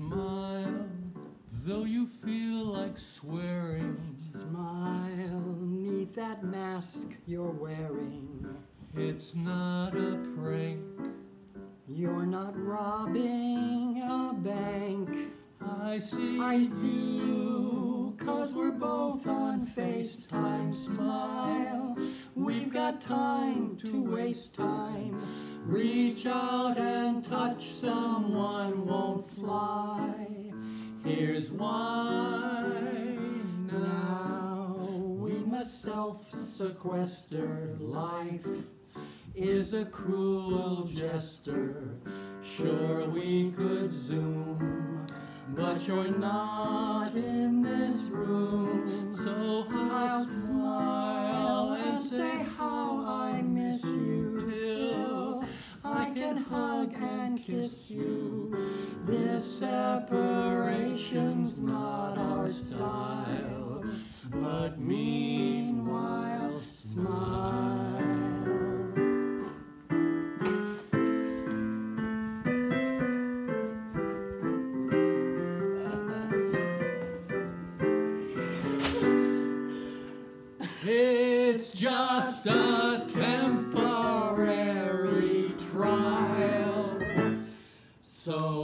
Smile, though you feel like swearing. Smile, neath that mask you're wearing. It's not a prank. You're not robbing a bank. I see you, 'cause we're both on FaceTime. Smile, we've got time to waste time. Reach out and touch someone won't fly. Here's why now we must self-sequester. Life is a cruel jester. Sure, we could Zoom, but you're not in this room. So I'll smile and say how I miss you till I can hug and kiss you. This separation's not our style, but meanwhile, smile. It's just a temporary trial, so